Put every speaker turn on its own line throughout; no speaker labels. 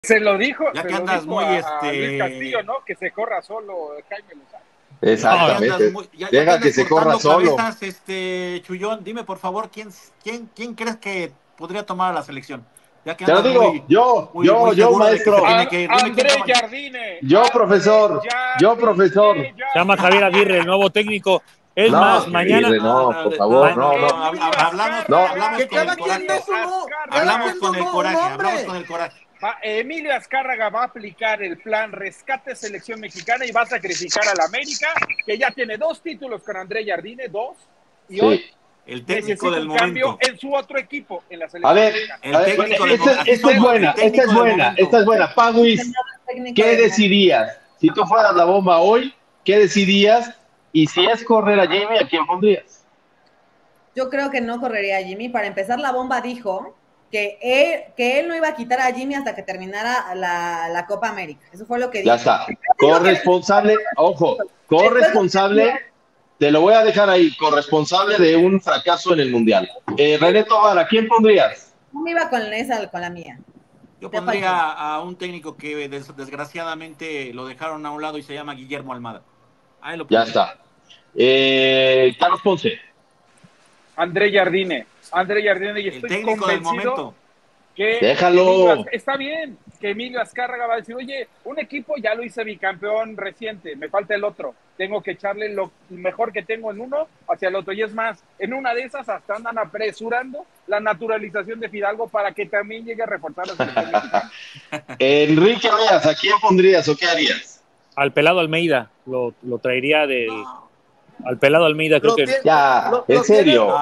Ya
se
que
lo
andas
dijo
muy,
a Luis Castillo, ¿no? Que se corra solo Jaime Lozano.
Exactamente.
Ya que
Deja
andas
que se corra
cortando
solo.
cabezas, Chullón, dime por favor, ¿quién crees que podría tomar a la selección? Ya que
Te lo
andas
digo,
muy
yo,
seguro de que se
maestro.
tiene que ir. Dime quién
André
toma.
Jardine.
Yo, profesor. Yo, profesor.
Se llama Javier Aguirre, el nuevo técnico. Es
No,
más, mañana.
no, por favor, no.
Hablamos
Que
con el
cada quien
coraje.
dé su
Hablamos con el coraje,
nombre.
hablamos con el coraje.
Emilio Azcárraga va a aplicar el plan rescate selección mexicana y va a sacrificar al América, que ya tiene 2 títulos con André Jardine, 2, y
Sí.
hoy
El técnico
necesita
del
un cambio
momento.
en su otro equipo en la
A
selección
ver,
mexicana.
esta es buena. Paguis, ¿qué decidirías? Si tú fueras la bomba hoy, ¿qué decidirías? Y si es correr a Jamie, ¿a quién pondrías?
Yo creo que no correría a Jimmy. Para empezar, la bomba dijo que él no iba a quitar a Jimmy hasta que terminara la Copa América. Eso fue lo que dijo.
Ya está. Corresponsable, ojo, corresponsable, te lo voy a dejar ahí, corresponsable de un fracaso en el Mundial. René Tobar, ¿a quién pondrías?
No me iba con la mía.
Yo pondría a un técnico que desgraciadamente lo dejaron a un lado y se llama Guillermo Almada. Ahí lo
ya está. Carlos Ponce.
André Jardine, y estoy
técnico del momento.
Que
déjalo.
Está bien que Emilio Azcárraga va a decir, oye, un equipo ya lo hice bicampeón reciente, me falta el otro, tengo que echarle lo mejor que tengo en uno hacia el otro, y es más, en una de esas hasta andan apresurando la naturalización de Fidalgo para que también llegue a reforzar la selección mexicana.
Enrique Díaz, ¿a quién pondrías o qué harías?
Al pelado Almeida, lo traería al pelado Almeida, creo que.
En serio,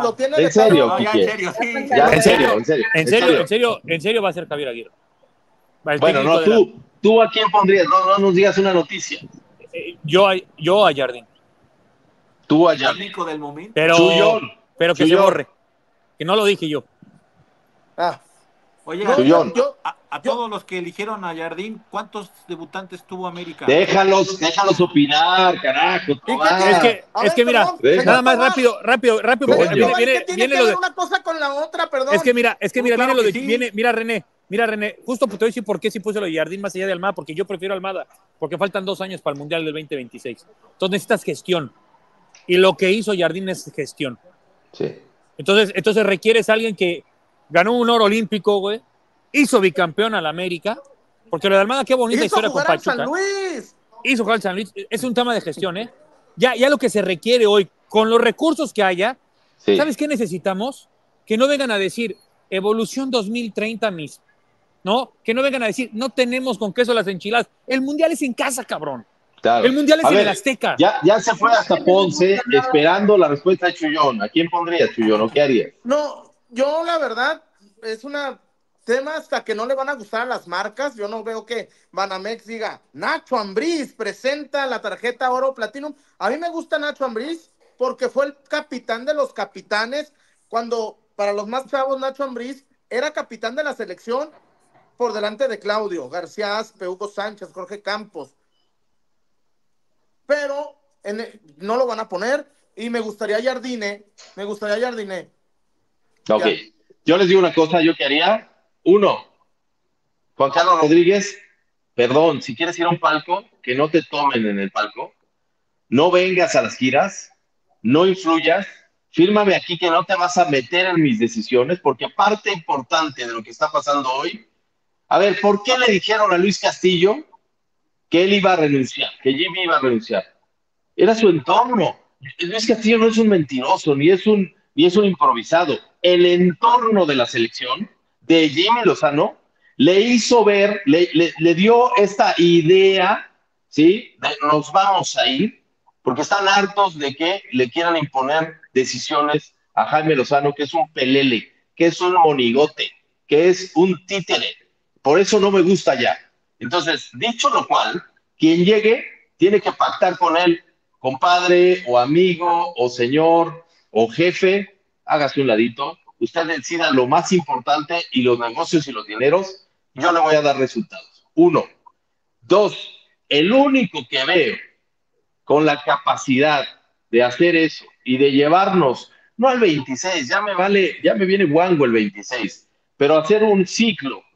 En serio va a ser Javier Aguirre.
Bueno, no, tú ¿a quién pondrías? No nos digas una noticia.
Yo a Jardín.
Tú a Jardín.
Técnico del momento.
Pero que se borre. Que no lo dije yo.
Oye, a todos los que eligieron a Jardín, ¿cuántos debutantes tuvo América?
Déjalos opinar, carajo.
Es que mira, nada más rápido.
Viene lo de una cosa con la otra, perdón.
Es que mira, mira René, justo te voy a decir por qué sí puse lo de Jardín más allá de Almada, porque yo prefiero Almada, porque faltan 2 años para el Mundial del 2026. Entonces necesitas gestión. Y lo que hizo Jardín es gestión.
Sí.
Entonces requieres a alguien que ganó un oro olímpico, güey, hizo bicampeón al América, porque lo de Almada, qué bonita historia con Pachuca. Hizo jugar al San Luis. Es un tema de gestión, ¿eh? Ya lo que se requiere hoy, con los recursos que haya, ¿sabes qué necesitamos? Que no vengan a decir Evolución 2030, ¿no? Que no vengan a decir, no tenemos con queso las enchiladas. El Mundial es en casa, cabrón.
Claro.
El Mundial es en el Azteca.
Ya se fue hasta Ponce esperando la respuesta de Chullón. ¿A quién pondrías, Chullón, o qué harías?
No, yo la verdad es una tema hasta que no le van a gustar a las marcas. Yo no veo que Banamex diga Nacho Ambriz presenta la tarjeta oro platinum. A mí me gusta Nacho Ambriz porque fue el capitán de los capitanes cuando, para los más chavos, Nacho Ambriz era capitán de la selección por delante de Claudio García Aspe, Hugo Sánchez, Jorge Campos. Pero no lo van a poner y me gustaría Jardine.
Ok, yo les digo una cosa, ¿yo qué haría? 1, Juan Carlos Rodríguez, perdón, si quieres ir a un palco, que no te tomen en el palco, no vengas a las giras, no influyas, fírmame aquí que no te vas a meter en mis decisiones, porque parte importante de lo que está pasando hoy, a ver, ¿por qué le dijeron a Luis Castillo que él iba a renunciar, que Jimmy iba a renunciar? Era su entorno. Luis Castillo no es un mentiroso, ni es un improvisado. El entorno de la selección de Jimmy Lozano le hizo ver, le dio esta idea, ¿sí? De nos vamos a ir, porque están hartos de que le quieran imponer decisiones a Jaime Lozano, que es un pelele, que es un monigote, que es un títere. Por eso no me gusta ya. Entonces, dicho lo cual, quien llegue tiene que pactar con él, compadre o amigo o señor o jefe, hágase un ladito, usted decida lo más importante y los negocios y los dineros, yo le voy a dar resultados. 1. 2, el único que veo con la capacidad de hacer eso y de llevarnos, no al 26, ya me viene guango el 26, pero hacer un ciclo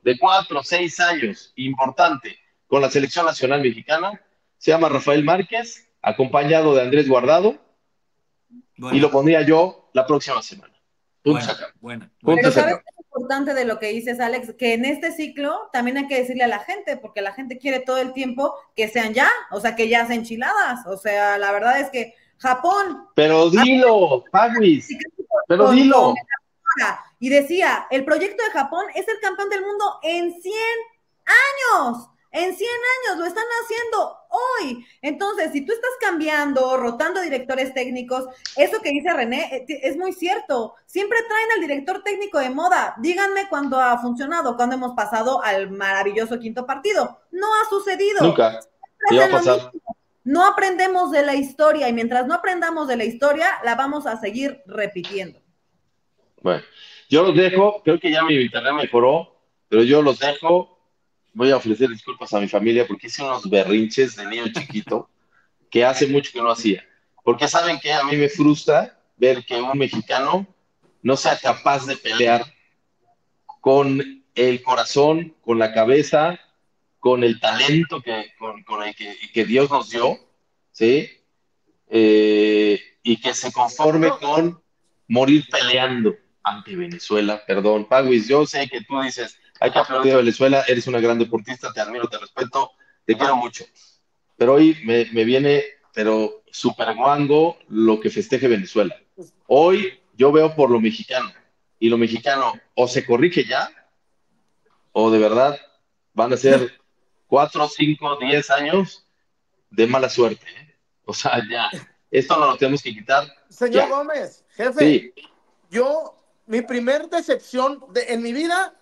de 4 o 6 años, importante, con la selección nacional mexicana, se llama Rafael Márquez, acompañado de Andrés Guardado, y lo pondría yo la próxima semana.
Buena.
Pero ¿sabes qué es importante de lo que dices, Alex? Que en este ciclo también hay que decirle a la gente, porque la gente quiere todo el tiempo que sean ya, o sea, que ya sean enchiladas. O sea, la verdad es que Japón...
Pero dilo, Pagwis, pero dilo.
Y decía, el proyecto de Japón es el campeón del mundo en 100 años. En 100 años lo están haciendo hoy. Entonces, si tú estás cambiando, rotando directores técnicos, eso que dice René es muy cierto. Siempre traen al director técnico de moda. Díganme cuándo ha funcionado, cuándo hemos pasado al maravilloso quinto partido. No ha sucedido.
Nunca. Iba a pasar.
No aprendemos de la historia y mientras no aprendamos de la historia, la vamos a seguir repitiendo.
Bueno, yo los dejo. Creo que ya mi internet mejoró, pero yo los dejo. Voy a ofrecer disculpas a mi familia porque hice unos berrinches de niño chiquito que hace mucho que no hacía. Porque saben que a mí me frustra ver que un mexicano no sea capaz de pelear con el corazón, con la cabeza, con el talento con el que Dios nos dio, ¿sí? Y que se conforme con morir peleando ante Venezuela. Perdón, Pagwis, yo sé que tú dices, hay que aplaudir a Venezuela, eres una gran deportista, te admiro, te respeto, te quiero mucho. Pero hoy me viene, pero súper guango lo que festeje Venezuela. Hoy yo veo por lo mexicano, y lo mexicano o se corrige ya, o de verdad van a ser 4, 5, 10 años de mala suerte. O sea, ya, esto no lo tenemos que quitar.
Señor
ya.
Gómez, jefe,
Sí.
mi primer decepción en mi vida,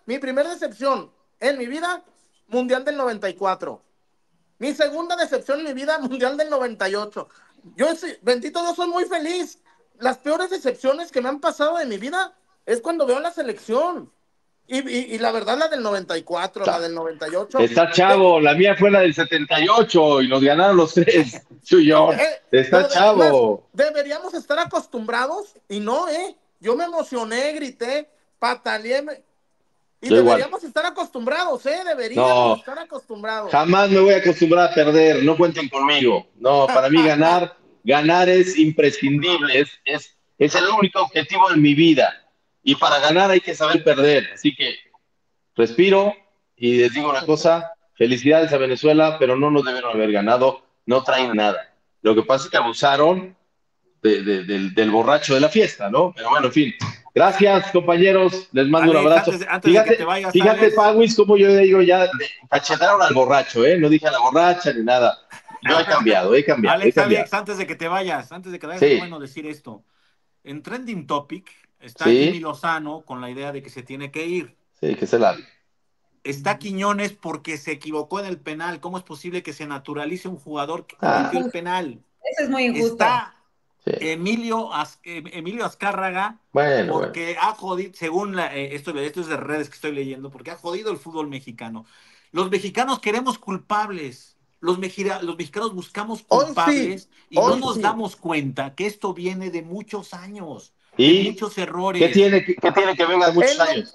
Mundial del 94. Mi segunda decepción en mi vida, Mundial del 98. Bendito Dios, soy muy feliz. Las peores decepciones que me han pasado en mi vida es cuando veo la selección. Y la verdad, la del 94, la del 98.
Está chavo, la mía fue la del 78 y nos ganaron los 3. Chuyón, está chavo.
Deberíamos estar acostumbrados y no, yo me emocioné, grité, pataleé. Y
yo
deberíamos
igual.
Estar acostumbrados, deberíamos estar acostumbrados.
Jamás me voy a acostumbrar a perder, no cuenten conmigo. No, para mí ganar es imprescindible, es el único objetivo en mi vida. Y para ganar hay que saber perder. Así que respiro y les digo una cosa, felicidades a Venezuela, pero no nos debieron haber ganado, no traen nada. Lo que pasa es que abusaron del borracho de la fiesta, ¿no? Pero bueno, en fin. Gracias, compañeros. Les mando un abrazo.
Antes de que te vayas,
fíjate, Pagwis, como yo digo, ya cachetaron al borracho, ¿eh? No dije a la borracha ni nada. Yo he cambiado.
Alex, antes de que te vayas,
sí.
Es bueno decir esto. En Trending Topic está Jimmy Lozano con la idea de que se tiene que ir.
Sí, que se largue.
Está Quiñones porque se equivocó en el penal. ¿Cómo es posible que se naturalice un jugador que cometió el penal?
Eso es muy injusto.
Está Emilio Azcárraga porque ha jodido, según esto es de redes que estoy leyendo, porque ha jodido el fútbol mexicano. Los mexicanos queremos culpables. Los mexicanos buscamos culpables y no nos damos cuenta que esto viene de muchos años, de muchos errores.
¿Qué tiene que venga de muchos años?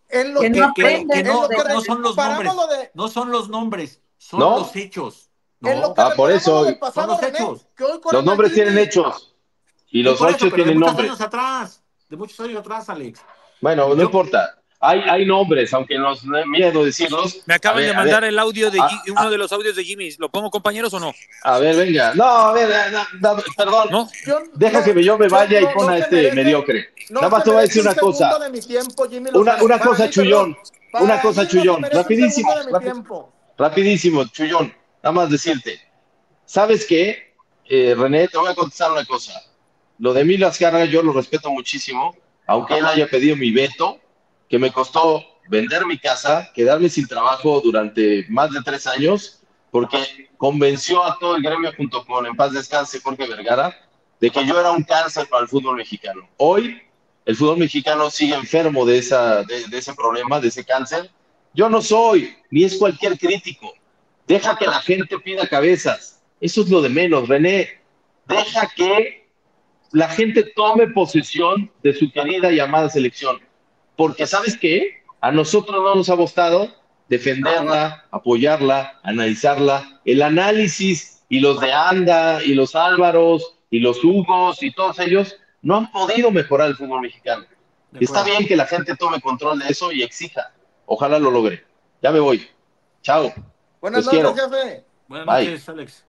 No son los nombres, no son los nombres, son los hechos. No.
Por eso
son los hechos.
Los nombres tienen hechos y los hechos tienen nombres.
De muchos años atrás, Alex.
Bueno, no importa. Hay nombres, aunque nos dé miedo decirlos.
Me acaban de mandar el audio de uno de los audios de Jimmy. ¿Lo pongo, compañeros, o no?
A ver, venga. No, a ver, perdón. ¿No? Deja que yo me vaya y ponga mediocre. Nada más te voy a decir una cosa. Una cosa, Chullón. Una cosa, Chullón. Rapidísimo, Chullón. Nada más decirte. ¿Sabes qué? René, te voy a contestar una cosa. Lo de Emilio Azcárraga yo lo respeto muchísimo, aunque él haya pedido mi veto, que me costó vender mi casa, quedarme sin trabajo durante más de 3 años, porque convenció a todo el gremio junto con, en paz descanse, Jorge Vergara, de que yo era un cáncer para el fútbol mexicano. Hoy, el fútbol mexicano sigue enfermo de ese problema, de ese cáncer. Yo no soy, ni es cualquier crítico. Deja que la gente pida cabezas. Eso es lo de menos, René. Deja que la gente tome posesión de su querida y amada selección. Porque, ¿sabes qué? A nosotros no nos ha gustado defenderla, apoyarla, analizarla. El análisis y los de Anda y los Álvaros y los Hugos y todos ellos no han podido mejorar el fútbol mexicano. Está bien que la gente tome control de eso y exija. Ojalá lo logre. Ya me voy. Chao.
Buenas noches, jefe.
Buenas noches, Alex.